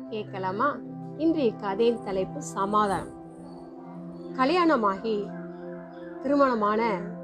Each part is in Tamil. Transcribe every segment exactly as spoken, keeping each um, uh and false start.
கேட்கலாமா? இன்றைய கதையின் தலைப்பு சமாதானம். கல்யாணமாகி திருமணமான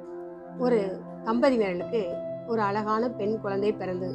ஒரு தம்பதியினருக்கு ஒரு அழகான பெண் குழந்தை பிறந்தது.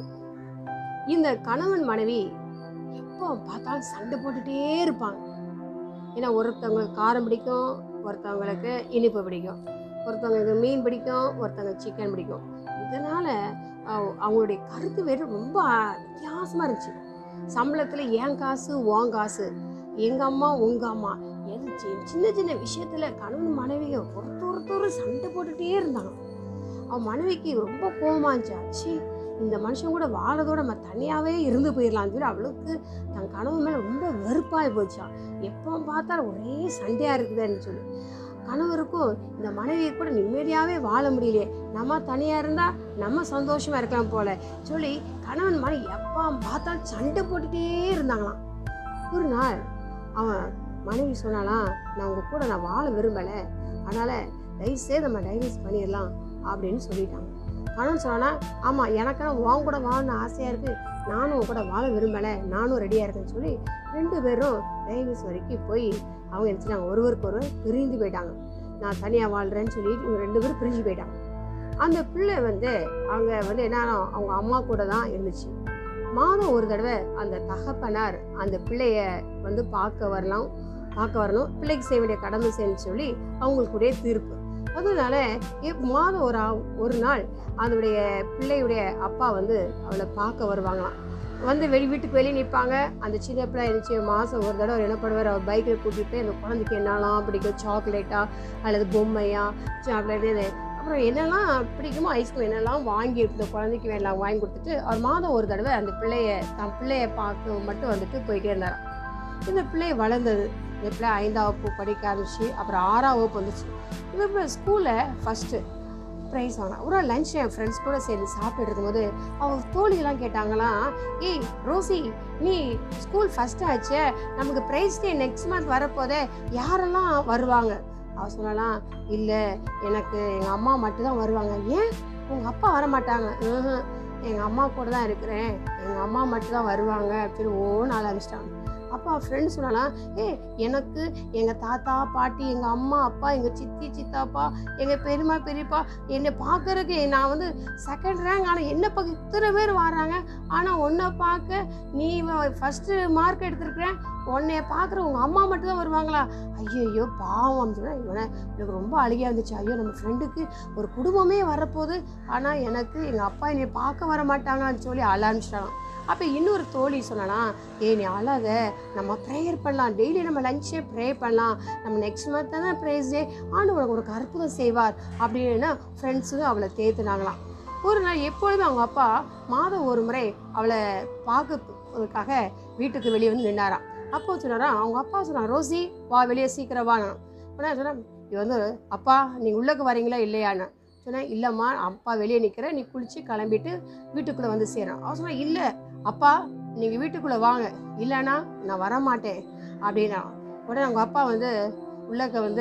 இந்த கணவன் மனைவி எப்போ பார்த்தாலும் சண்டை போட்டுட்டே இருப்பாங்க. ஏன்னா ஒருத்தவங்களுக்கு காரம் பிடிக்கும், ஒருத்தவங்களுக்கு இனிப்பு பிடிக்கும், ஒருத்தவங்களுக்கு மீன் பிடிக்கும், ஒருத்தவங்களுக்கு சிக்கன் பிடிக்கும். இதனால் அவங்களுடைய கருத்து வேறு ரொம்ப வித்தியாசமாக இருந்துச்சு. சம்பளத்தில் என் காசு உன் காசு, எங்கள் அம்மா உங்கள் அம்மா, எது சின்ன சின்ன விஷயத்தில் கணவன் மனைவியை ஒருத்தர் ஒருத்தர் சண்டை போட்டுகிட்டே இருந்தாங்க. அவன் மனைவிக்கு ரொம்ப கோபமாக இருந்துச்சு. இந்த மனுஷன் கூட வாழதோட நம்ம தனியாகவே இருந்து போயிடலான்னு சொல்லி அவளுக்கு தன் கணவன் மேலே ரொம்ப வெறுப்பாகி போச்சான். எப்போ பார்த்தாலும் ஒரே சண்டையாக இருக்குதுன்னு சொல்லி கணவருக்கும் இந்த மனைவியை கூட நிம்மதியாகவே வாழ முடியலையே, நம்ம தனியாக இருந்தால் நம்ம சந்தோஷமாக இருக்கலாம் போல சொல்லி கணவன் மனைவி எப்போ பார்த்தாலும் சண்டை போட்டுகிட்டே இருந்தாங்களாம். ஒரு நாள் அவன் மனைவி சொன்னாலாம், நான் உங்கள் கூட நான் வாழ விரும்பலை, அதனால் தயவுசெய்து நம்ம டைவர்ஸ் பண்ணிடலாம் அப்படின்னு சொல்லிட்டாங்க. கணவன் சொன்னா, ஆமாம் எனக்கெல்லாம் உன் கூட வாழணும்னு ஆசையாக இருக்குது, நானும் உன் கூட வாழ விரும்பலை, நானும் ரெடியாக இருக்கேன்னு சொல்லி ரெண்டு பேரும் டைவர்ஸ் வரைக்கும் போய் அவங்க நினச்சிட்டாங்க, ஒருவருக்கு ஒருவர் பிரிந்து போயிட்டாங்க. நான் தனியாக வாழ்கிறேன்னு சொல்லி இவங்க ரெண்டு பேரும் பிரிஞ்சு போயிட்டாங்க. அந்த பிள்ளை வந்து அங்கே வந்து என்னன்னா அவங்க அம்மா கூட தான் இருந்துச்சு. மாதம் ஒரு தடவை அந்த தகப்பனார் அந்த பிள்ளைய வந்து பார்க்க வரலாம் பார்க்க வரணும் பிள்ளைக்கு செய்ய வேண்டிய கடமை செய்யணும்னு சொல்லி அவங்களுக்குடைய தீர்ப்பு. அதனால மாதம் ஒரு ஒரு நாள் அதனுடைய பிள்ளையுடைய அப்பா வந்து அவளை பார்க்க வருவாங்களாம். வந்து வெளி வீட்டுக்கு வெளியே நிற்பாங்க. அந்த சின்ன பிள்ளை இருந்துச்சு மாதம் ஒரு தடவை என்ன பண்ணுவார், அவர் பைக்கில் கூட்டிகிட்டு அந்த குழந்தைக்கு என்னெல்லாம் பிடிக்கும், சாக்லேட்டா அல்லது பொம்மையா சாக்லேட்டு அப்புறம் என்னெல்லாம் பிடிக்குமோ ஐஸ்கிரீம் என்னெல்லாம் வாங்கி இந்த குழந்தைக்கு வேணாம் வாங்கி கொடுத்துட்டு அவர் மாதம் ஒரு தடவை அந்த பிள்ளைய தன் பிள்ளைய பார்க்க மட்டும் வந்துட்டு போயிட்டே இருந்தாராம். இந்த பிள்ளை வளர்ந்தது. இந்த பிள்ளை ஐந்தாம் வகுப்பு படிக்க ஆரம்பிச்சு, அப்புறம் ஆறாம் வகுப்பு வந்துச்சு. இந்த பிள்ளை ஸ்கூலில் ஃபஸ்ட்டு ப்ரைஸ் வாங்கினா. ஒரு லஞ்ச் என் ஃப்ரெண்ட்ஸ் கூட சேர்ந்து சாப்பிட்டு இருக்கும்போது அவங்க தோழியெல்லாம் கேட்டாங்களாம், ஏய் ரோசி, நீ ஸ்கூல் ஃபஸ்ட் ஆச்சு, நமக்கு ப்ரைஸ் டே நெக்ஸ்ட் மந்த் வரப்போதே, யாரெல்லாம் வருவாங்க? அவ சொல்லலாம், இல்லை எனக்கு எங்கள் அம்மா மட்டும்தான் வருவாங்க. ஏன் உங்கள் அப்பா வரமாட்டாங்க? ம் எங்கள் அம்மா கூட தான் இருக்கிறேன், எங்கள் அம்மா மட்டும்தான் வருவாங்க அப்படின்னு ஓன்னு ஆரம்பிச்சிட்டாங்க. அப்போ ஃப்ரெண்டு சொன்னாலாம், ஏ எனக்கு எங்கள் தாத்தா பாட்டி, எங்கள் அம்மா அப்பா, எங்கள் சித்தி சித்தாப்பா, எங்கள் பெரியம்மா பெரியப்பா என்னை பார்க்கறதுக்கு நான் வந்து செகண்ட் ரேங்க், ஆனால் என்ன பார்க்க இத்தனை பேர் வராங்க, ஆனால் உன்னை பார்க்க நீ ஃபஸ்ட்டு மார்க் எடுத்துருக்கிறேன், உன்னைய பார்க்குற உங்கள் அம்மா மட்டும் தான் வருவாங்களா? ஐயோ பாவம் சொன்னால் இவனை எனக்கு ரொம்ப அழுகையாக இருந்துச்சு. ஐயோ நம்ம ஃப்ரெண்டுக்கு ஒரு குடும்பமே வரப்போகுது, ஆனால் எனக்கு எங்கள் அப்பா என்னை பார்க்க வர மாட்டாங்கன்னு சொல்லி அலாமிச்சிட்டாங்க. அப்போ இன்னொரு தோழி சொன்னாலாம், ஏ நீ அழாத, நம்ம ப்ரேயர் பண்ணலாம், டெய்லி நம்ம லஞ்சே ப்ரே பண்ணலாம், நம்ம நெக்ஸ்ட் மந்த் தானே ப்ரேஸ் டே, ஆனால் உனக்கு ஒரு அற்புதம் செய்வார் அப்படின்னு ஃப்ரெண்ட்ஸுங்க அவளை தேத்துனாங்களாம். ஒரு நாள் எப்பொழுதுமே அவங்க அப்பா மாதம் ஒரு முறை அவளை பார்க்கறதுக்காக வீட்டுக்கு வெளியே வந்து நின்னாராம். அப்போ சொன்னாராம், அவங்க அப்பா சொன்னாங்க, ரோசி வா வெளியே சீக்கிரம் வாங்க. உடனே சொன்னேன், இது வந்து அப்பா நீங்கள் உள்ளக்கு வரீங்களா இல்லையான்னு சொன்னேன். இல்லைம்மா அப்பா வெளியே நிற்கிறேன், நீ குளித்து கிளம்பிட்டு வீட்டுக்குள்ளே வந்து சேரேன். அவன் சொன்னா, இல்லை அப்பா நீங்கள் வீட்டுக்குள்ளே வாங்க, இல்லைன்னா நான் வரமாட்டேன் அப்படின்னா. உடனே அவங்க அப்பா வந்து உள்ளக்க வந்து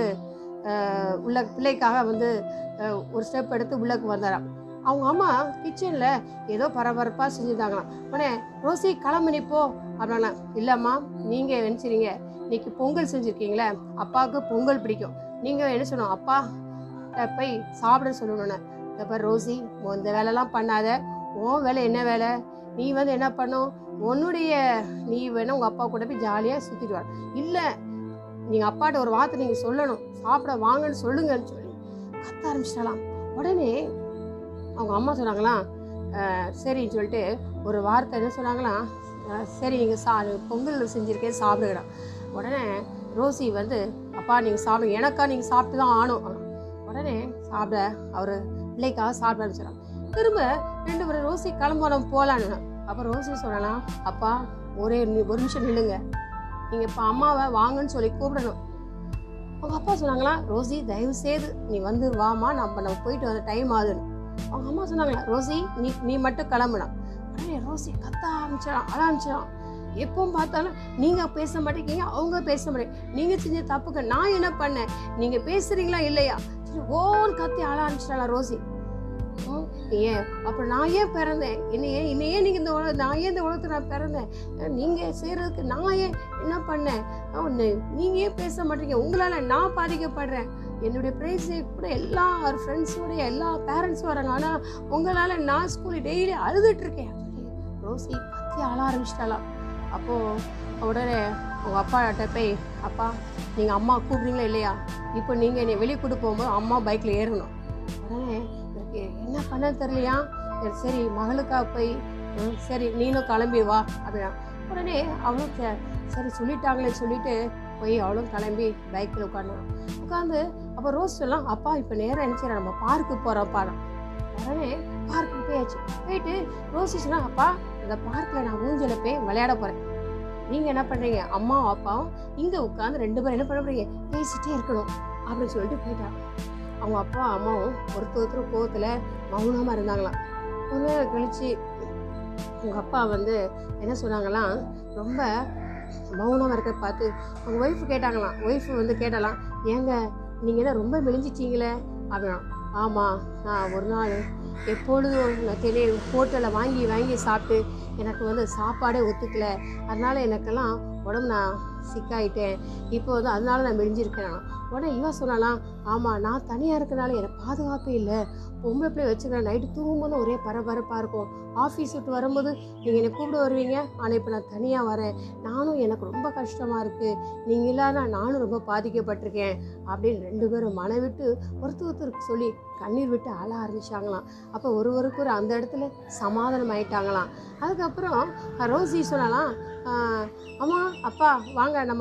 உள்ள பிள்ளைக்காக வந்து ஒரு ஸ்டெப் எடுத்து உள்ளக்கு வந்தாராம். அவங்க அம்மா கிச்சனில் ஏதோ பரபரப்பாக செஞ்சுருந்தாங்களாம். உடனே ரோசி கிளம்பு நிப்போ அப்படின்னா. இல்லைம்மா நீங்கள் நினச்சிருங்க, இன்னைக்கு பொங்கல் செஞ்சுருக்கீங்களே, அப்பாவுக்கு பொங்கல் பிடிக்கும், நீங்கள் என்ன சொல்லணும், அப்பா போய் சாப்பிட சொல்லணுன்னு. இப்போ ரோசி இந்த வேலைலாம் பண்ணாத, உன் வேலை என்ன வேலை, நீ வந்து என்ன பண்ணும், உன்னுடைய நீ வேணா உங்கள் அப்பா கூட போய் ஜாலியாக சுற்றிட்டு வர, இல்லை நீங்கள் அப்பாட்ட ஒரு வார்த்தை நீங்கள் சொல்லணும், சாப்பிட வாங்கன்னு சொல்லுங்கன்னு சொல்லி கத்த ஆரம்பிச்சிடலாம். உடனே அவங்க அம்மா சொன்னாங்களாம், சரின்னு சொல்லிட்டு ஒரு வார்த்தை என்ன சொன்னாங்களாம், சரி நீங்கள் சா பொங்கல் செஞ்சுருக்கேன் சாப்பிடுங்கடா. உடனே ரோசி வந்து, அப்பா நீங்கள் சாப்பிடுங்க, எனக்கா நீங்கள் சாப்பிட்டு தான் ஆணும். உடனே சாப்பிட அவர் பிள்ளைக்காக சாப்பிட ஆரம்பிச்சிடலாம். திரும்ப ரெண்டு பேரும் ரோசி கிளம்ப நம்ம போகலான்னு. அப்போ ரோசி சொல்லலாம், அப்பா ஒரே ஒரு நிமிஷம் நில்லுங்க, நீங்கள் இப்போ அம்மாவை வாங்கன்னு சொல்லி கூப்பிடணும். அவங்க அப்பா சொன்னாங்களா, ரோசி தயவு செய்து நீ வந்து வாமா, நம்ம நம்ம போயிட்டு வந்த டைம் ஆகுதுன்னு. அவங்க அம்மா சொன்னாங்களா, ரோசி நீ நீ மட்டும் கிளம்புனா. உடனே ரோசி கத்த ஆரம்பிச்சிடான், அழ ஆரம்பிச்சிடான். எப்பவும் பார்த்தாலும் நீங்கள் பேச மாட்டேங்க, அவங்க பேச மாட்டேங்க, நீங்கள் செஞ்ச தப்புக்கு நான் என்ன பண்ணேன், நீங்கள் பேசுகிறீங்களா இல்லையா சரி ஓன்னு கத்தி அழ ஆரம்பிச்சிட்டாளா ரோசி. ஏன் அப்புறம் நான் ஏன் பிறந்தேன், என்னை ஏன் என்னை ஏன் நீங்கள் இந்த உலக நான் ஏன் இந்த உலகத்தில் நான் பிறந்தேன், நீங்கள் செய்கிறதுக்கு நான் ஏன் என்ன பண்ணேன், நீங்கள் ஏன் பேச மாட்டீங்க, உங்களால் நான் பாதிக்கப்படுறேன், என்னுடைய ப்ரைஸே கூட எல்லா ஃப்ரெண்ட்ஸோடைய எல்லா பேரண்ட்ஸும் வராங்க, ஆனால் உங்களால் நான் ஸ்கூலில் டெய்லி அழுதுட்டுருக்கேன். ரோசி பற்றி அழ ஆரம்பிச்சிட்டாலாம். அப்போது உடனே உங்கள் அப்பாட்ட போய், அப்பா நீங்கள் அம்மா கூப்பிடுறீங்களா இல்லையா, இப்போ நீங்கள் என்னை வெளியே கூட்டு போகும்போது அம்மா பைக்கில் ஏறணும். உடனே எனக்கு என்ன பண்ண தெரியலையா, சரி மகளுக்காக போய் சரி நீனும் கிளம்பி வா அப்படின்னா. உடனே அவளும் சரி சொல்லிட்டாங்களே சொல்லிட்டு போய் அவளும் கிளம்பி பைக்கில் உட்காந்து உட்காந்து அப்போ ரோஸ் சொல்லலாம், அப்பா இப்போ நேரம் நினச்சிடறேன் நம்ம பார்க்கு போகிறோம்ப்பா. உடனே பார்க்கு போயாச்சு. போயிட்டு ரோசி சொன்னா, அப்பா இந்த பார்க்கில் நான் ஊஞ்சல போய் விளையாட போகிறேன், நீங்கள் என்ன பண்ணுறீங்க அம்மாவும் அப்பாவும் இங்கே உட்காந்து ரெண்டு பேரும் என்ன பண்ண போகிறீங்க பேசிகிட்டே இருக்கணும் அப்படின்னு சொல்லிட்டு போயிட்டாங்க. அவங்க அப்பா அம்மாவும் ஒருத்தர் ஒருத்தர் கோவத்தில் மௌனமாக இருந்தாங்களாம். ஒரு நேரம் கழிச்சு உங்கள் அப்பா வந்து என்ன சொன்னாங்களாம், ரொம்ப மௌனமாக இருக்க பார்த்து அவங்க ஒய்ஃபு கேட்டாங்களாம். ஒய்ஃபு வந்து கேட்டாலாம், ஏங்க நீங்கள் என்ன ரொம்ப மெலிஞ்சிட்டீங்களே அப்படின்னா. ஆமாம், நான் ஒரு நாள் எப்பொழுதும் நான் தெரிய ஹோட்டலில் வாங்கி வாங்கி சாப்பிட்டு எனக்கு வந்து சாப்பாடே ஒத்துக்கலை, அதனால் எனக்கெல்லாம் உடம்பு நான் சிக்காயிட்டேன், இப்போ வந்து அதனால நான் மெலிஞ்சிருக்கேன். உடனே இவன் சொன்னாலாம், ஆமாம் நான் தனியாக இருக்கனால எனக்கு பாதுகாப்பே இல்லை, பொம்பளை பிள்ளை வச்சுக்கிறேன், நைட்டு தூங்கும்போது ஒரே பரபரப்பாக இருக்கும், ஆஃபீஸ் விட்டு வரும்போது நீங்கள் என்னை கூப்பிட வருவீங்க, ஆனால் இப்போ நான் தனியாக வரேன், நானும் எனக்கு ரொம்ப கஷ்டமாக இருக்குது, நீங்கள் இல்லாத நானும் ரொம்ப பாதிக்கப்பட்டிருக்கேன் அப்படின்னு ரெண்டு பேரும் மன விட்டு ஒருத்தர் ஒருத்தருக்கு சொல்லி கண்ணீர் விட்டு அழ ஆரம்பிச்சாங்களாம். அப்போ ஒருவருக்கு ஒரு அந்த இடத்துல சமாதானம் ஆயிட்டாங்களாம். அதுக்கப்புறம் ரோசி சொன்னாலாம், அம்மா அப்பா வாங்க நம்ம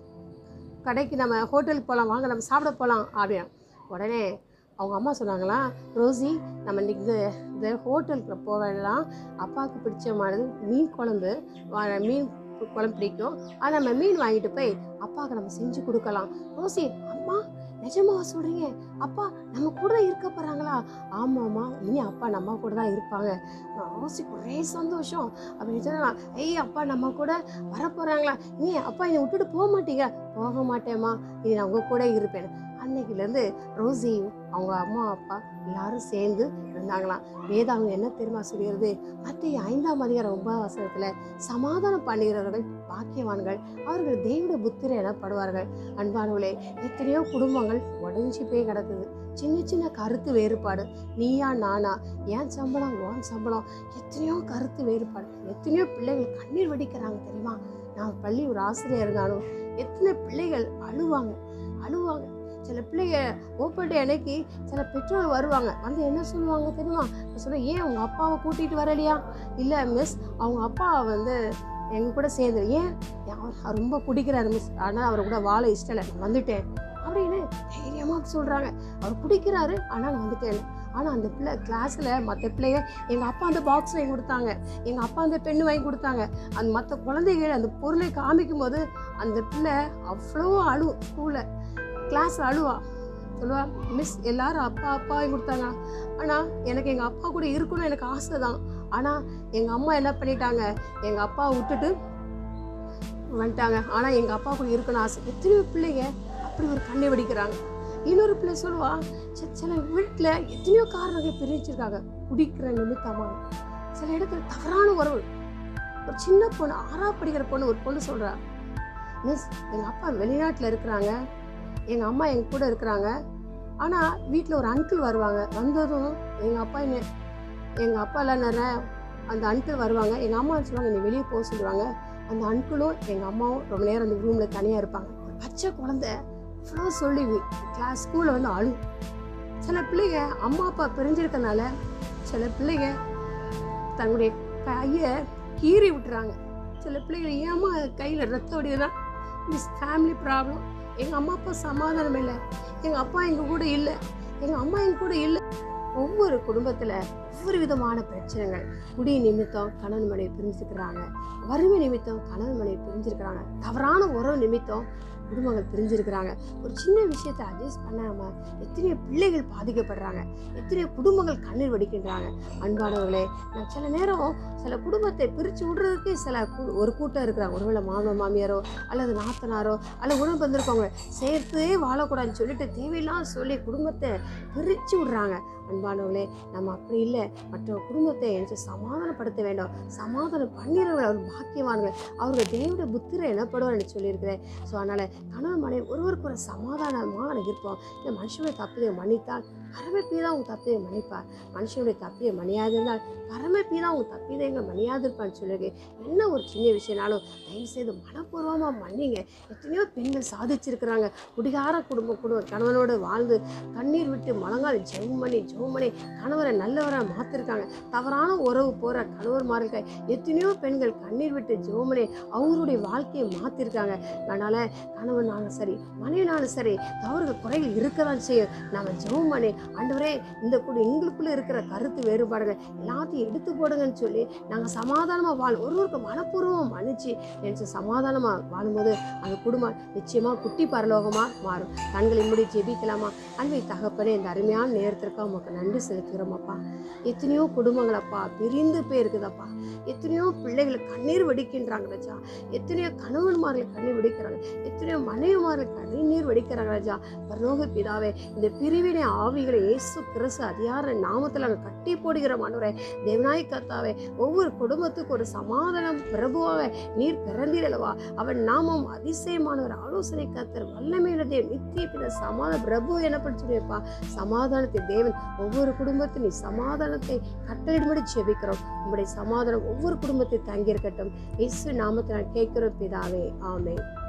கடைக்கு நம்ம ஹோட்டலுக்கு போகலாம், வாங்க நம்ம சாப்பிட போகலாம் அப்படின்னு. உடனே அவங்க அம்மா சொன்னாங்களாம், ரோசி நம்ம இன்றைக்கி இந்த இந்த ஹோட்டலுக்கு போக வேண்டாம், அப்பாவுக்கு பிடிச்சமானது மீன் குழம்பு, மீன் குழம்பு பிடிக்கும், ஆனால் நம்ம மீன் வாங்கிட்டு போய் அப்பாவுக்கு நம்ம செஞ்சு கொடுக்கலாம். ரோசி, அம்மா நிஜமா சொல்கிறீங்க, அப்பா நம்ம கூட தான் இருக்க போகிறாங்களா? ஆமாம்மா, இனி அப்பா நம்ம கூட தான் இருப்பாங்க. ரோசிக்கு ஒரே சந்தோஷம். அப்படின்னு சொன்னா, ஐய் அப்பா நம்ம கூட வரப்போகிறாங்களா, இனி அப்பா என்னை விட்டுட்டு போக மாட்டீங்க? போக மாட்டேம்மா, இனி நான் உங்கள் கூட இருப்பேன். அன்னைக்குலேருந்து ரோசி அவங்க அம்மா அப்பா எல்லாரும் சேர்ந்து இருந்தாங்களாம். வேதாகம் என்ன தெரியுமா சொல்கிறது, மத்திய ஐந்தாம் அதிகாரம் ஒன்பதாம் வசனத்தில் சமாதானம் பண்ணுகிறவர்கள் பாக்கியவான்கள், அவர்கள் தெய்வ புத்திரர் எனப்படுவார்கள். அன்பானவர்களே, எத்தனையோ குடும்பங்கள் உடஞ்சி போய் கிடக்குது. சின்ன சின்ன கருத்து வேறுபாடு, நீயா நானா, ஏன் சம்பளம் ஓன் சம்பளம், எத்தனையோ கருத்து வேறுபாடு, எத்தனையோ பிள்ளைகள் கண்ணீர் வடிக்கிறாங்க தெரியுமா. நான் பள்ளி ஒரு ஆசிரியர் இருந்தாலும் எத்தனை பிள்ளைகள் அழுவாங்க அழுவாங்க சில பிள்ளைங்க ஓப்பன் டே அன்னைக்கு சில பெற்றோர் வருவாங்க, வந்து என்ன சொல்லுவாங்க தெரியுமா, சொல்ல ஏன் அவங்க அப்பாவை கூட்டிகிட்டு வரலையா, இல்லை மிஸ் அவங்க அப்பா வந்து எங்கள் கூட சேர்ந்து, ஏன் அவர் ரொம்ப குடிக்கிறாரு மிஸ், ஆனால் அவரை கூட வாழ இஷ்டம் இல்லை, வந்துட்டேன் அப்படின்னு தைரியமாக சொல்கிறாங்க. அவர் குடிக்கிறாரு ஆனால் வந்துட்டேன். ஆனால் அந்த பிள்ளை கிளாஸில் மற்ற பிள்ளைங்க, எங்கள் அப்பா அந்த பாக்ஸ் வாங்கி கொடுத்தாங்க, எங்கள் அப்பா அந்த பெண்ணு வாங்கி கொடுத்தாங்க, அந்த மற்ற குழந்தைகள் அந்த பொருளை காமிக்கும் போது அந்த பிள்ளை அவ்வளோ அழுவும். ஸ்கூலில் கிளாஸ் அழுவா, சொல்லுவா, மிஸ் எல்லாரும் அப்பா அப்பா வாங்கி கொடுத்தாங்க, ஆனால் எனக்கு எங்கள் அப்பா கூட இருக்கணும்னு எனக்கு ஆசை தான், ஆனால் எங்கள் அம்மா என்ன பண்ணிட்டாங்க, எங்கள் அப்பாவை விட்டுட்டு வந்துட்டாங்க, ஆனால் எங்கள் அப்பா கூட இருக்கணும்னு ஆசை. எத்தனையோ பிள்ளைங்க அப்படி ஒரு கண்ணை வெடிக்கிறாங்க. இன்னொரு பிள்ளை சொல்லுவா, சில வீட்டில் எத்தனையோ காரணங்களை பிரிச்சிருக்காங்க, குடிக்கிற நிமித்தமாக, சில இடத்துல தவறான உறவு. ஒரு சின்ன பொண்ணு ஆறாவது படிக்கிற பொண்ணு ஒரு பொண்ணு சொல்கிறா, மிஸ் எங்கள் அப்பா வெளிநாட்டில் இருக்கிறாங்க, எங்கள் அம்மா எங்கள் கூட இருக்கிறாங்க, ஆனால் வீட்டில் ஒரு அங்கிள் வருவாங்க, வந்ததும் எங்கள் அப்பா என்ன எங்கள் அப்பா எல்லாம் நிறைய அந்த அங்கிள் வருவாங்க, எங்கள் அம்மா சொல்லுவாங்க என்னை வெளியே போக சொல்லுவாங்க, அந்த அங்கிளும் எங்கள் அம்மாவும் ரொம்ப நேரம் அந்த ரூமில் தனியாக இருப்பாங்க. ஒரு பச்சை குழந்தை இவ்வளோ சொல்லி கிளாஸ் ஸ்கூலில் வந்து அழு. சில பிள்ளைங்க அம்மா அப்பா பிரிஞ்சிருக்கனால சில பிள்ளைங்க தன்னுடைய கையை கீறி விட்டுறாங்க. சில பிள்ளைகள் ஏமா கையில் ரத்தம் வடிதுன்னா மிஸ் ஃபேமிலி ப்ராப்ளம், எங்கள் அம்மா அப்பா சமாதானம் இல்லை, எங்கள் அப்பா எங்கள் கூட இல்லை, எங்கள் அம்மா எங்கள் கூட இல்லை. ஒவ்வொரு குடும்பத்தில் ஒவ்வொரு விதமான பிரச்சனைகள். குடி நிமித்தம் கணவன் மனைவி பிரிஞ்சுக்கிறாங்க, வறுமை நிமித்தம் கணவன் மனைவி பிரிஞ்சிருக்கிறாங்க, தவறான உறவு நிமித்தம் குடும்பங்கள் பிரிஞ்சிருக்கிறாங்க. ஒரு சின்ன விஷயத்தை அட்ஜஸ்ட் பண்ணாம எத்தனையோ பிள்ளைகள் பாதிக்கப்படுறாங்க, எத்தனையோ குடும்பங்கள் கண்ணீர் வடிக்கின்றாங்க. அன்பானவர்களே, நான் சில நேரம் சில குடும்பத்தை பிரித்து விடுறதுக்கு சில ஒரு கூட்டம் இருக்கிறாங்க, ஒருவேளை மாமன் மாமியாரோ அல்லது நாத்தனாரோ அல்லது உணவு வந்திருக்கவங்க சேர்த்தே வாழக்கூடாதுன்னு சொல்லிட்டு தேவையில்லாம் சொல்லி குடும்பத்தை பிரித்து விடுறாங்க. அன்பானவர்களே, நம்ம அப்படி இல்லை. மற்ற குடும்பத்தை என்று சமாதானப்படுத்த வேண்டும். சமாதானம் பண்ணிடுறவர்கள் அவர் பாக்கியவான்கள், அவர்கள் தேவனுடைய புத்திர எனப்படுவார் என்று சொல்லியிருக்கிறேன். ஸோ அதனால் கணவன் மனைவி ஒருவருக்கு ஒரு சமாதானமாக இருப்போம். இந்த மனுஷனுடைய தப்பியை மன்னித்தால் பரமபிதா உங்க தப்பியை மன்னிப்பார். மனுஷனுடைய தப்பியை மன்னியாதிருந்தால் பரமபிதா உங்க தப்பிதங்கள் மன்னியாதிருப்பான்னு சொல்லியிருக்கேன். என்ன ஒரு சின்ன விஷயம்னாலும் தயவு செய்து மனப்பூர்வமாக மன்னிங்க. எத்தனையோ பெண்கள் சாதிச்சிருக்கிறாங்க. குடிகார குடும்பம் குடும்பம் கணவனோடு வாழ்ந்து கண்ணீர் விட்டு முழங்கால் ஜெபம் பண்ணி ஜெபம் பண்ணி கணவரை நல்லவராக மாற்றிருக்காங்க. தவறான உறவு போகிற கணவர்மார்கள் எத்தனையோ பெண்கள் கண்ணீர் விட்டு ஜெபம் பண்ணி அவங்களுடைய வாழ்க்கையை மாற்றிருக்காங்க. அதனால் கணவனாலும் சரி மனைவினாலும் சரி தவறுகள் குறைகள் இருக்க தான் செய்யும். நம்ம ஜெபம் பண்ணி ஆண்டவரே இந்த கூட எங்களுக்குள்ளே இருக்கிற கருத்து வேறுபாடுகள் எல்லாத்தையும் எடுத்து போடுங்கன்னு சொல்லி நாங்கள் சமாதானமாக வாழ ஒருவருக்கு மனப்பூர்வமாக மன்னிச்சு என்று சமாதானமாக வாழும்போது அந்த குடும்பம் நிச்சயமாக குட்டி பரலோகமாக மாறும். கண்களை மூடி ஜெபிக்கலாமா? அன்பை தகப்பனே, இந்த அருமையான நேரத்திற்காக உமக்கு நன்றி செலுத்துகிறோம் அப்பா. எத்தனையோ குடும்பங்கள் அப்பா பிரிந்து போயிருக்குதப்பா. எத்தனையோ பிள்ளைகளை கண்ணீர் வெடிக்கின்றாங்க ராஜா. எத்தனையோ கணவன்மார்கள் கண்ணீர் வெடிக்கிறாங்க. எத்தனையோ மனைவிமார்கள் கண்ணீர் வெடிக்கிறாங்க ராஜா. பரலோக பிதாவே, இந்த பிரிவினை ஆவிகளை இயேசு கிறிஸ்து அதிகார நாமத்தில் நாங்கள் கட்டி போடுகிற மாணவரே தேவனாய் கர்த்தாவே, ஒவ்வொரு குடும்பத்துக்கு ஒரு சமாதானம் பிரபுவாக நீர் பிறந்தீரல்லவா. அவன் நாமம் அதிசயமானவர், ஆலோசனை கர்த்தர், வல்லமையுள்ள தேவன், நித்திய பிதா, சமாதான பிரபு எனப்படி சொல்லியிருப்பா. சமாதானத்தை தேவன் ஒவ்வொரு குடும்பத்தில் நீ சமாதானத்தை கட்டளையிடும்படி ஜெபிக்கிறோம். உங்களுடைய சமாதானம் ஒவ்வொரு குடும்பத்தில் தங்கியிருக்கட்டும். இயேசு நாமத்தில் நான் கேட்கிறோம் பிதாவே, ஆமென்.